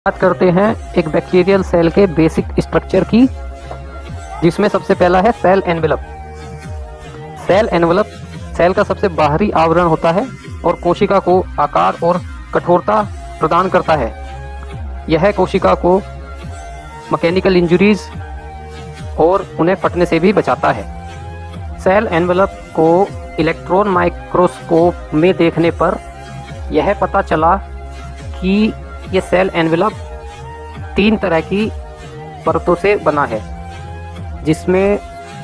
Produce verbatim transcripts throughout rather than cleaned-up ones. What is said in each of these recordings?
बात करते हैं एक बैक्टीरियल सेल के बेसिक स्ट्रक्चर की, जिसमें सबसे पहला है cell envelope. Cell envelope cell का सबसे बाहरी आवरण होता है और कोशिका को आकार और कठोरता प्रदान करता है। यह कोशिका को मैकेनिकल इंजरीज और उन्हें फटने से भी बचाता है। सेल एनवेलप को इलेक्ट्रॉन माइक्रोस्कोप में देखने पर यह पता चला कि ये सेल एनवेलप तीन तरह की परतों से बना है, जिसमें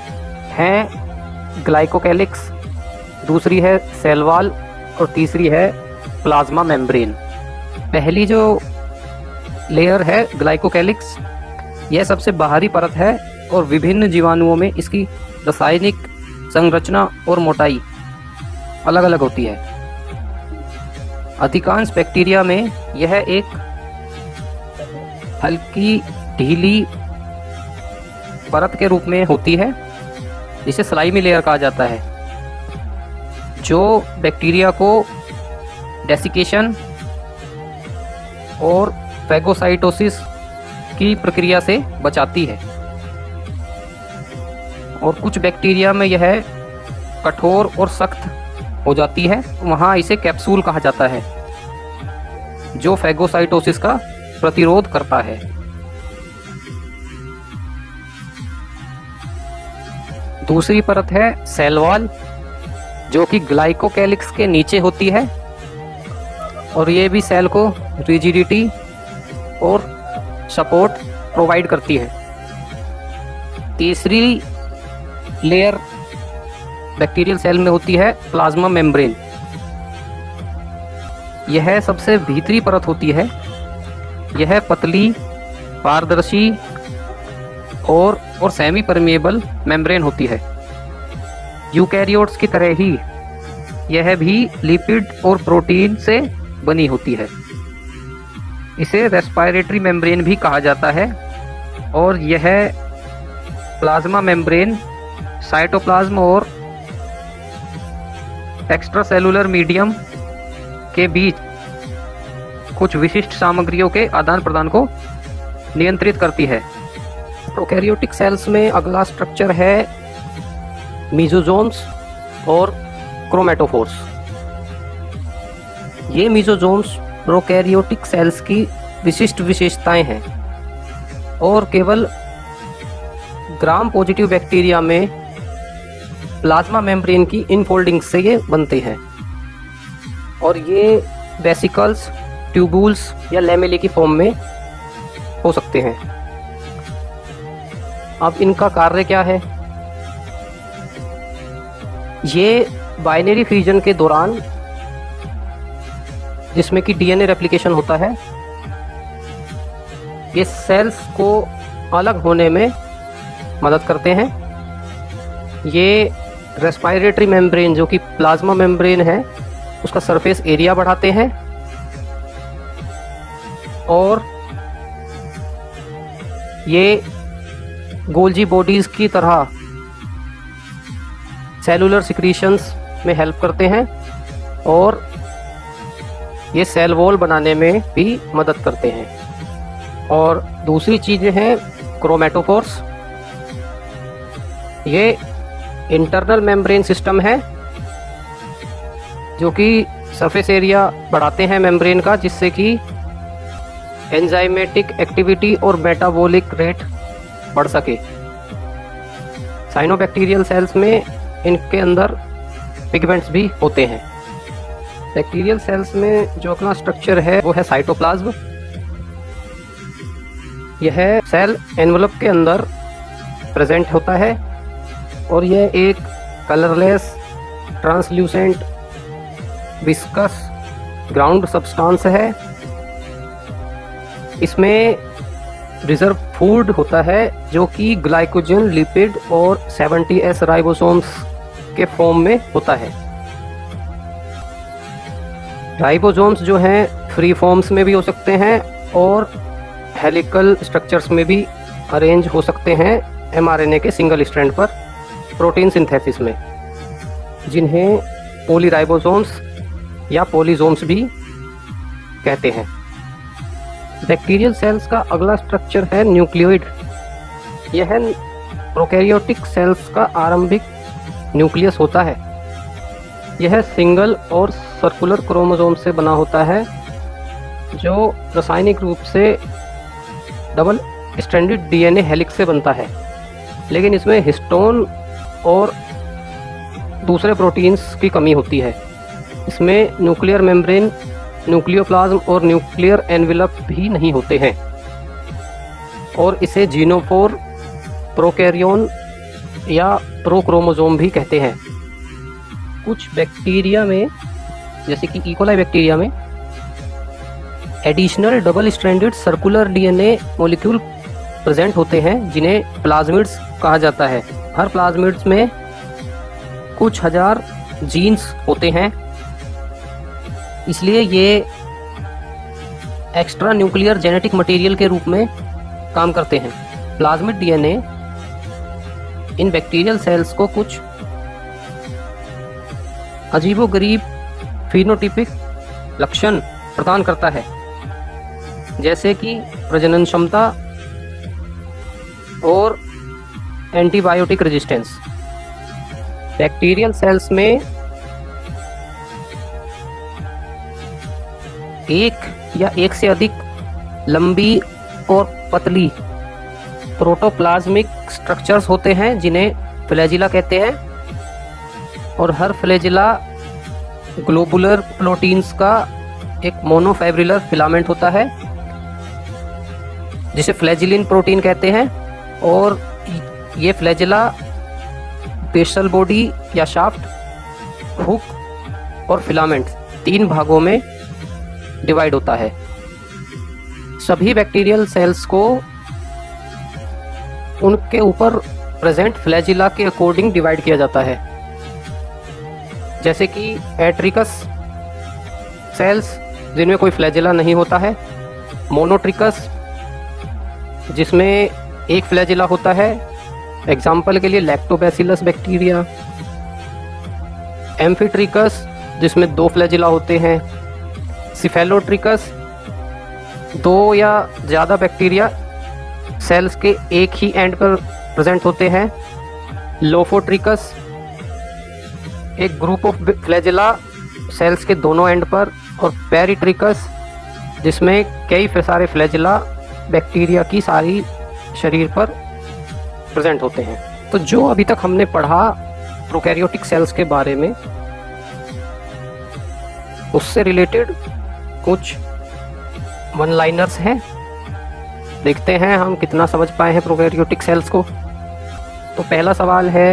है ग्लाइकोकैलिक्स, दूसरी है सेल वॉल और तीसरी है प्लाज्मा मेम्ब्रेन। पहली जो लेयर है ग्लाइकोकैलिक्स, यह सबसे बाहरी परत है और विभिन्न जीवाणुओं में इसकी रासायनिक संरचना और मोटाई अलग अलग होती है। अधिकांश बैक्टीरिया में यह एक हल्की ढीली परत के रूप में होती है, जिसे स्लाइमी लेयर कहा जाता है, जो बैक्टीरिया को डेसिकेशन और फैगोसाइटोसिस की प्रक्रिया से बचाती है। और कुछ बैक्टीरिया में यह कठोर और सख्त हो जाती है, वहाँ इसे कैप्सूल कहा जाता है, जो फैगोसाइटोसिस का प्रतिरोध करता है। दूसरी परत है सेल वॉल, जो कि ग्लाइकोकैलिक्स के नीचे होती है और ये भी सेल को रिजिडिटी और सपोर्ट प्रोवाइड करती है। तीसरी लेयर बैक्टीरियल सेल में होती है प्लाज्मा मेम्ब्रेन। यह सबसे भीतरी परत होती है। यह पतली, पारदर्शी और और सेमी परमेएबल मेम्ब्रेन होती है। यूकैरियोट्स की तरह ही यह भी लिपिड और प्रोटीन से बनी होती है। इसे रेस्पिरेटरी मेम्ब्रेन भी कहा जाता है और यह प्लाज्मा मेम्ब्रेन साइटोप्लाज्म और एक्स्ट्रासेलुलर मीडियम के बीच कुछ विशिष्ट सामग्रियों के आदान प्रदान को नियंत्रित करती है। प्रोकैरियोटिक सेल्स में अगला स्ट्रक्चर है मीजोजोम्स और क्रोमेटोफोर्स। ये मीजोजोम्स प्रोकैरियोटिक सेल्स की विशिष्ट विशेषताएं हैं और केवल ग्राम पॉजिटिव बैक्टीरिया में प्लाज्मा मेम्ब्रेन की इनफोल्डिंग से ये बनते हैं और ये वेसिकल्स, ट्यूबुल्स या लैमेले की फॉर्म में हो सकते हैं। अब इनका कार्य क्या है? ये बाइनरी फ्यूजन के दौरान, जिसमें कि डीएनए रेप्लिकेशन होता है, ये सेल्स को अलग होने में मदद करते हैं। ये रेस्पिरेटरी मेम्ब्रेन, जो कि प्लाज्मा मेम्ब्रेन है, उसका सरफेस एरिया बढ़ाते हैं और ये गोल्जी बॉडीज की तरह सेलुलर सिक्रीशंस में हेल्प करते हैं और ये सेल वॉल बनाने में भी मदद करते हैं। और दूसरी चीजें हैं क्रोमेटोफोर्स। ये इंटरनल मेम्ब्रेन सिस्टम है, जो कि सरफेस एरिया बढ़ाते हैं मेम्ब्रेन का, जिससे कि एंजाइमेटिक एक्टिविटी और मेटाबॉलिक रेट बढ़ सके। साइनोबैक्टीरियल सेल्स में इनके अंदर पिगमेंट्स भी होते हैं। बैक्टीरियल सेल्स में जो अगला स्ट्रक्चर है वो है साइटोप्लाज्म। यह सेल एनवेलप के अंदर प्रेजेंट होता है और यह एक colourless, translucent, viscous ground substance है। इसमें रिजर्व फूड होता है, जो कि ग्लाइकोजन, लिपिड और सेवेंटी एस राइबोसोम्स के फॉर्म में होता है। राइबोसोम्स जो हैं फ्री फॉर्म्स में भी हो सकते हैं और हेलिकल स्ट्रक्चर्स में भी अरेंज हो सकते हैं एमआरएनए के सिंगल स्ट्रैंड पर प्रोटीन सिंथेसिस में, जिन्हें पॉलीराइबोसोम्स या पॉलीजोम्स भी कहते हैं। बैक्टीरियल सेल्स का अगला स्ट्रक्चर है न्यूक्लियोइड। यह प्रोकैरियोटिक सेल्स का आरंभिक न्यूक्लियस होता है। यह सिंगल और सर्कुलर क्रोमोसोम से बना होता है जो रासायनिक रूप से डबल स्ट्रैंडेड डीएनए हेलिक्स से बनता है, लेकिन इसमें हिस्टोन और दूसरे प्रोटीन्स की कमी होती है। इसमें न्यूक्लियर मेम्ब्रेन, न्यूक्लियोप्लाज्म और न्यूक्लियर एनवेलप भी नहीं होते हैं और इसे जीनोफोर, प्रोकैरियोन या प्रोक्रोमोसोम भी कहते हैं। कुछ बैक्टीरिया में, जैसे कि इकोलाई बैक्टीरिया में, additional double stranded circular DNA molecule present होते हैं जिन्हें प्लाज्मिड्स कहा जाता है। हर प्लाज्मिड्स में कुछ हजार जीन्स होते हैं, इसलिए ये एक्स्ट्रा न्यूक्लियर जेनेटिक मटेरियल के रूप में काम करते हैं। प्लाज्मिड डीएनए इन बैक्टीरियल सेल्स को कुछ अजीबोगरीब फिनोटाइपिक लक्षण प्रदान करता है, जैसे कि प्रजनन क्षमता और एंटीबायोटिक रेजिस्टेंस। बैक्टीरियल सेल्स में एक या एक से अधिक लंबी और पतली प्रोटोप्लाज्मिक स्ट्रक्चर्स होते हैं जिन्हें फ्लैजिला कहते हैं, और हर फ्लैजिला ग्लोबुलर प्रोटीन्स का एक मोनोफाइब्रिलर फिलामेंट होता है जिसे फ्लैजिलिन प्रोटीन कहते हैं, और ये फ्लैजिला बेसल बॉडी या शाफ्ट, हुक और फिलामेंट तीन भागों में डिवाइड होता है। सभी बैक्टीरियल सेल्स को उनके ऊपर प्रेजेंट फ्लैजिला के अकॉर्डिंग डिवाइड किया जाता है, जैसे कि एट्रिकस सेल्स जिनमें कोई फ्लैजिला नहीं होता है, मोनोट्रिकस जिसमें एक फ्लैजिला होता है, एग्जाम्पल के लिए लैक्टोबैसिलस बैक्टीरिया, एम्फीट्रिकस जिसमें दो फ्लैजिला होते हैं, सिफेलोट्रिकस दो या ज़्यादा बैक्टीरिया सेल्स के एक ही एंड पर प्रेजेंट होते हैं, लोफोट्रिकस एक ग्रुप ऑफ फ्लैजिला सेल्स के दोनों एंड पर, और पेरिट्रिकस जिसमें कई सारे फ्लैजिला बैक्टीरिया की सारी शरीर पर प्रेजेंट होते हैं। तो जो अभी तक हमने पढ़ा प्रोकैरियोटिक सेल्स के बारे में, उससे रिलेटेड कुछ वन लाइनर्स हैं। देखते हैं हम कितना समझ पाए हैं प्रोकैरियोटिक सेल्स को। तो पहला सवाल है,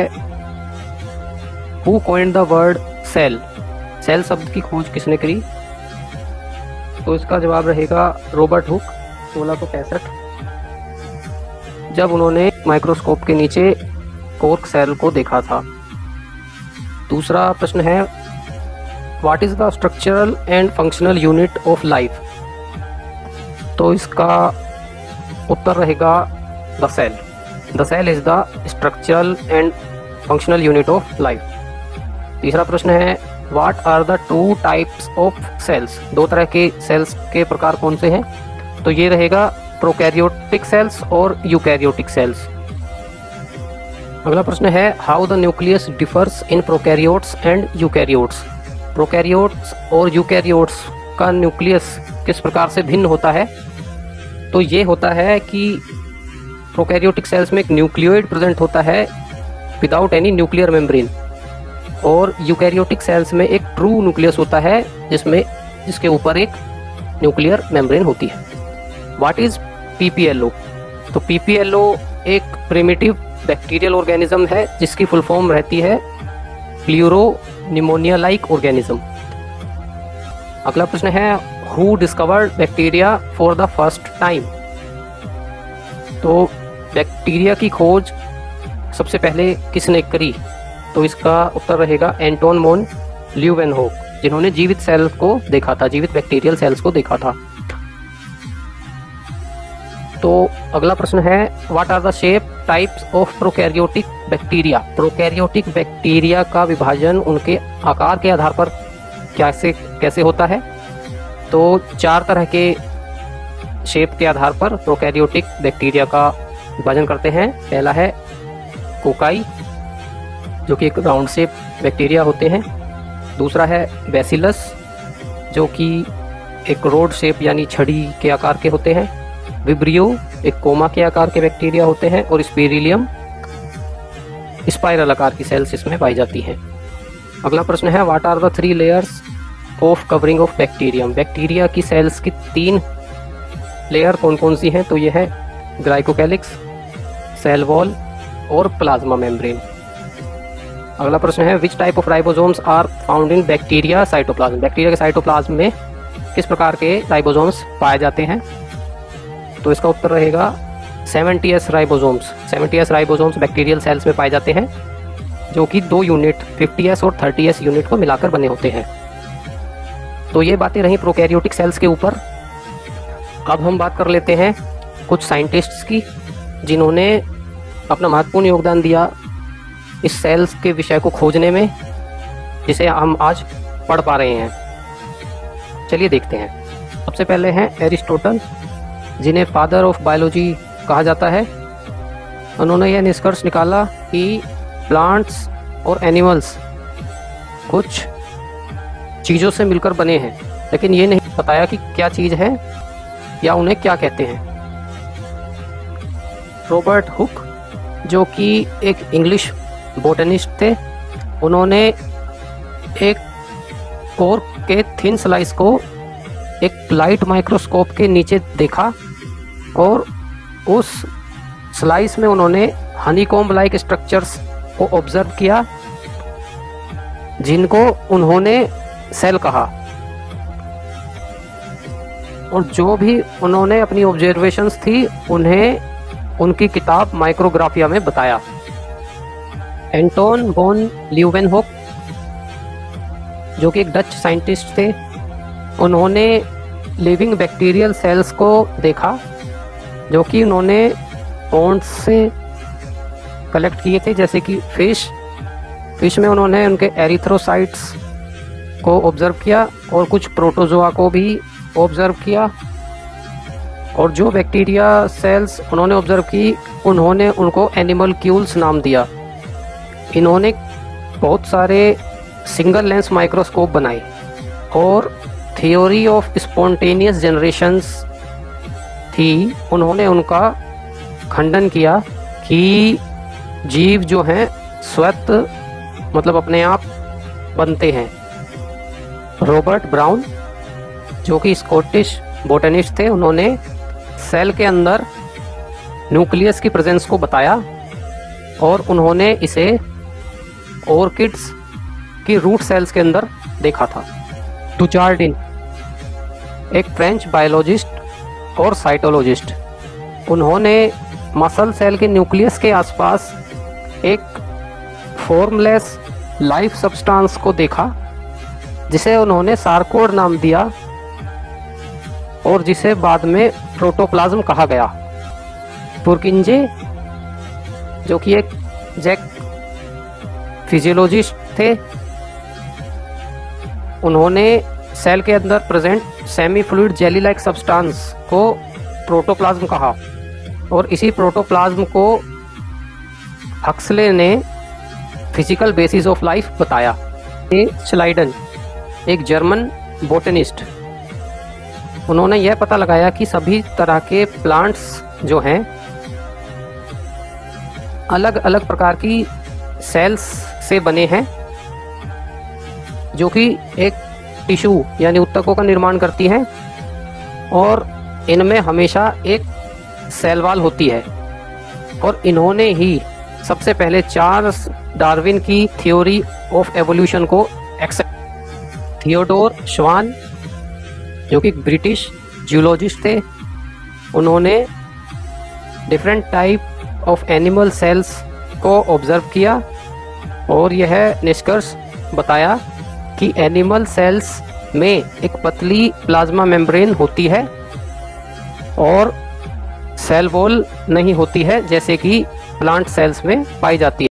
who coined the word cell? Cell शब्द की खोज किसने करी? तो इसका जवाब रहेगा रॉबर्ट हुक, सोलह सौ पैंसठ, जब उन्होंने माइक्रोस्कोप के नीचे कॉर्क सेल को देखा था। दूसरा प्रश्न है, what is the structural and functional unit of life? तो इसका उत्तर रहेगा the cell. The cell is the structural and functional unit of life. तीसरा प्रश्न है, what are the two types of cells? दो तरह के सेल्स के प्रकार कौन से हैं? तो ये रहेगा प्रोकैरियोटिक सेल्स और यूकैरियोटिक सेल्स। अगला प्रश्न है, how the nucleus differs in prokaryotes and eukaryotes? Prokaryotes और यूकैरियोट्स का न्यूक्लियस किस प्रकार से भिन्न होता है? तो ये होता है कि प्रोकैरियोटिक सेल्स में एक न्यूक्लियोइड प्रेजेंट होता है विदाउट एनी न्यूक्लियर मेम्ब्रेन, और यूकैरियोटिक सेल्स में एक ट्रू न्यूक्लियस होता है जिसमें जिसके ऊपर एक न्यूक्लियर मेम्ब्रेन होती है। What is PPLO? तो पीपीएलओ एक प्रिमिटिव बैक्टीरियल ऑर्गेनिज्म है जिसकी फुल फॉर्म रहती है प्लूरो निमोनिया लाइक ऑर्गेनिज्म। अगला प्रश्न है, who discovered bacteria for the first time? तो बैक्टीरिया की खोज सबसे पहले किसने करी? तो इसका उत्तर रहेगा एंटोन मोन ल्यूवेनहोक, जिन्होंने जीवित सेल को देखा था, जीवित बैक्टीरियल सेल्स को देखा था। तो अगला प्रश्न है, what are the shape types of prokaryotic bacteria? Prokaryotic bacteria का विभाजन उनके आकार के आधार पर कैसे कैसे होता है? तो चार तरह के शेप के आधार पर प्रोकैरियोटिक बैक्टीरिया का विभाजन करते हैं। पहला है कोकाई, जो कि एक राउंड शेप बैक्टीरिया होते हैं। दूसरा है बैसिलस, जो कि एक रोड शेप यानी छड़ी के आकार के होते हैं। विब्रियो एक कोमा के आकार के बैक्टीरिया होते हैं। और स्पिरिलियम स्पाइरल आकार की सेल्स इसमें पाई जाती हैं। अगला प्रश्न है, what are the three layers of covering of bacterium. Bacteria की सेल्स की तीन लेयर कौन कौन सी हैं? तो ये है ग्लाइकोकैलिक्स, सेल वॉल और प्लाज्मा मेम्ब्रेन। अगला प्रश्न है, which type of ribosomes are found in bacteria cytoplasm. Bacteria के साइटोप्लाज्म में किस प्रकार के राइबोसोम्स पाए जाते हैं? तो इसका उत्तर रहेगा seventy S ribosomes. Seventy S ribosomes bacterial cells में पाए जाते हैं, जो कि दो यूनिट फिफ्टी एस और थर्टी एस यूनिट को मिलाकर बने होते हैं। तो ये बातें रही प्रोकैरियोटिक सेल्स के ऊपर। अब हम बात कर लेते हैं कुछ साइंटिस्ट्स की, जिन्होंने अपना महत्वपूर्ण योगदान दिया इस सेल्स के विषय को खोजने में, जिसे हम आज पढ़ पा रहे हैं। चलिए देखते हैं। सबसे पहले हैं एरिस्टोटल, जिन्हें फादर ऑफ बायोलॉजी कहा जाता है। उन्होंने यह निष्कर्ष निकाला कि प्लांट्स और एनिमल्स कुछ चीज़ों से मिलकर बने हैं, लेकिन ये नहीं बताया कि क्या चीज़ है या उन्हें क्या कहते हैं। रॉबर्ट हुक, जो कि एक इंग्लिश बोटनिस्ट थे, उन्होंने एक कोर्क के थिन स्लाइस को एक लाइट माइक्रोस्कोप के नीचे देखा और उस स्लाइस में उन्होंने हनीकॉम्ब लाइक स्ट्रक्चर्स को ऑब्जर्व किया, जिनको उन्होंने सेल कहा। और जो भी उन्होंने अपनी ऑब्जर्वेशंस थी उन्हें उनकी किताब माइक्रोग्राफिया में बताया। एंटोन वॉन ल्यूवेनहोक, जो कि एक डच साइंटिस्ट थे, उन्होंने लिविंग बैक्टीरियल सेल्स को देखा, जो कि उन्होंने पॉन्ड्स से कलेक्ट किए थे, जैसे कि फिश फिश में उन्होंने उनके एरिथ्रोसाइट्स को ऑब्जर्व किया और कुछ प्रोटोजोआ को भी ऑब्जर्व किया। और जो बैक्टीरिया सेल्स उन्होंने ऑब्जर्व की, उन्होंने उनको एनिमलक्यूल्स नाम दिया। इन्होंने बहुत सारे सिंगल लेंस माइक्रोस्कोप बनाए और थ्योरी ऑफ स्पॉन्टेनियस जनरेशंस थी, उन्होंने उनका खंडन किया कि जीव जो हैं स्वतः मतलब अपने आप बनते हैं। रॉबर्ट ब्राउन, जो कि स्कॉटिश बोटनिस्ट थे, उन्होंने सेल के अंदर न्यूक्लियस की प्रेजेंस को बताया और उन्होंने इसे ऑर्किड्स की रूट सेल्स के अंदर देखा था। डुचार्डिन, एक फ्रेंच बायोलॉजिस्ट और साइटोलॉजिस्ट, उन्होंने मसल सेल के न्यूक्लियस के आसपास एक फॉर्मलेस लाइफ सब्सटेंस को देखा, जिसे उन्होंने सार्कोड नाम दिया और जिसे बाद में प्रोटोप्लाज्म कहा गया। पुरकिंजे, जो कि एक जैक फिजियोलॉजिस्ट थे, उन्होंने सेल के अंदर present semi fluid jelly like substance को प्रोटोप्लाज्म कहा और इसी प्रोटोप्लाज्म को हक्सले ने फिजिकल बेसिस ऑफ लाइफ बताया। ए श्लाइडन, एक जर्मन बोटनिस्ट, उन्होंने यह पता लगाया कि सभी तरह के प्लांट्स जो हैं अलग अलग प्रकार की सेल्स से बने हैं, जो कि एक टिश्यू यानी ऊतकों का निर्माण करती हैं और इनमें हमेशा एक सेल वॉल होती है। और इन्होंने ही सबसे पहले चार्ल्स डार्विन की थ्योरी ऑफ एवोल्यूशन को एक्सेप्ट। थियोडोर श्वान, जो कि ब्रिटिश जियोलॉजिस्ट थे, उन्होंने different type of animal cells को ऑब्जर्व किया और यह निष्कर्ष बताया कि एनिमल सेल्स में एक पतली प्लाज्मा मेम्ब्रेन होती है और सेल वॉल नहीं होती है, जैसे कि प्लांट सेल्स में पाई जाती है।